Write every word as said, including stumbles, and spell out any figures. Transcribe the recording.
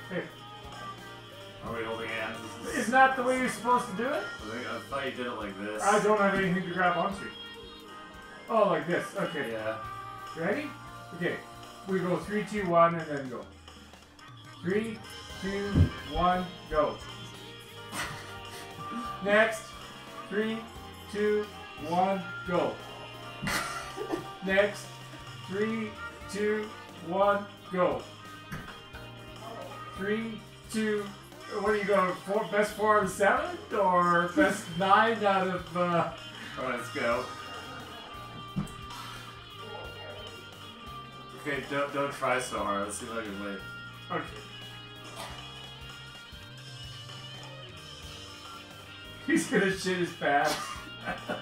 Hey. Are we holding hands? This is... Isn't that the way you're supposed to do it? I, think, I thought you did it like this. I don't have anything to grab onto. Oh, like this. Okay. Yeah. Ready? Okay. We go three, two, one, and then go. Three, two, one, go. Next. Three, two, one, go. Next. Three, two, one, go. Three, two, what are you going? Four, best four out of seven? Or best nine out of, uh... Alright, let's go. Okay, don't, don't try so hard. Let's see if I can win. Okay. He's gonna shit his pants.